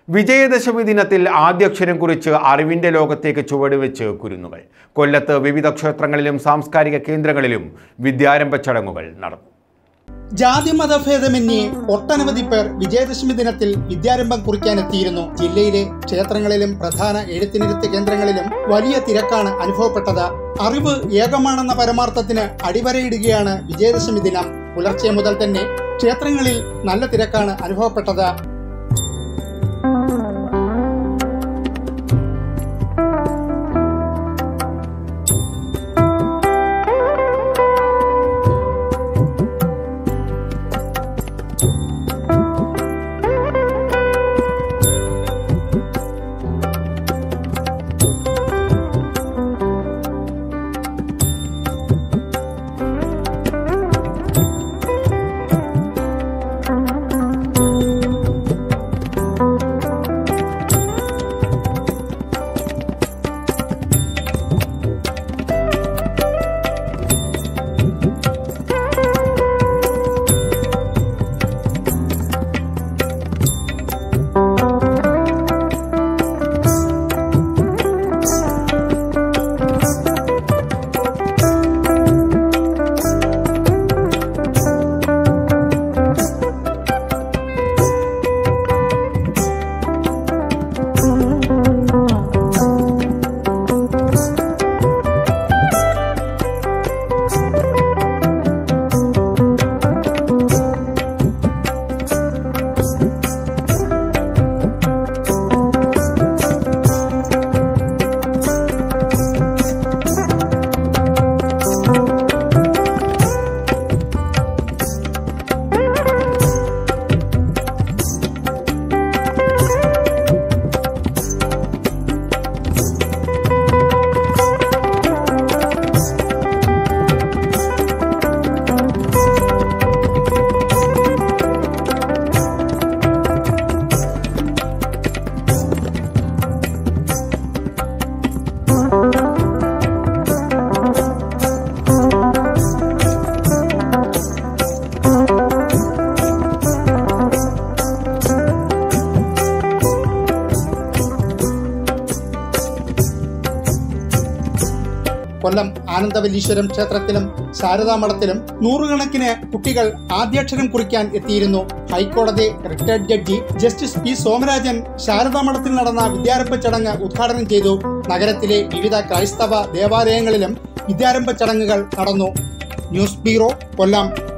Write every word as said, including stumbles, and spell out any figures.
വിജയദശമി ദിനത്തിൽ ആദ്യാക്ഷരം കുറിച്ച് അറിവിന്റെ ലോകത്തേക്ക് ചുവടുവെച്ച് കുരുന്നുകൾ. കൊല്ലത്ത് വിവിധ ക്ഷേത്രങ്ങളിലും സാംസ്കാരിക കേന്ദ്രങ്ങളിലും വിദ്യാരംഭ ചടങ്ങുകൾ നടന്നു. ജാതിമതഭേദമന്യേ ഒട്ടനവധി പേർ വിജയദശമി ദിനത്തിൽ വിദ്യാരംഭം കുറിക്കാനെത്തിയിരുന്നു. ജില്ലയിലെ ക്ഷേത്രങ്ങളിലും പ്രധാന എഴുത്തിനിരുത്ത് കേന്ദ്രങ്ങളിലും വലിയ തിരക്കാണ് അനുഭവപ്പെട്ടത്. അറിവ് ഏകമാണെന്ന പരമാർത്ഥത്തിന് അടിവരയിടുകയാണ് വിജയദശമി ദിനം. പുലർച്ചെ മുതൽ തന്നെ ക്ഷേത്രങ്ങളിൽ നല്ല തിരക്കാണ് അനുഭവപ്പെട്ടത്. കൊല്ലം ആനന്ദവല്ലീശ്വരം ക്ഷേത്രത്തിലും ശാരദാമഠത്തിലും നൂറുകണക്കിന് കുട്ടികൾ ആദ്യാക്ഷരം കുറിക്കാൻ എത്തിയിരുന്നു. ഹൈക്കോടതി retired judge justice P Somarajan ശാരദാമഠത്തിൽ നടന്ന വിദ്യാരംഭ ചടങ്ങ് ഉദ്ഘാടനം ചെയ്തു. നഗരത്തിലെ വിവിധ ക്രൈസ്തവ ദേവാലയങ്ങളിലും വിദ്യാരംഭ ചടങ്ങുകൾ നടന്നു. ന്യൂസ് ബ്യൂറോ, കൊല്ലം.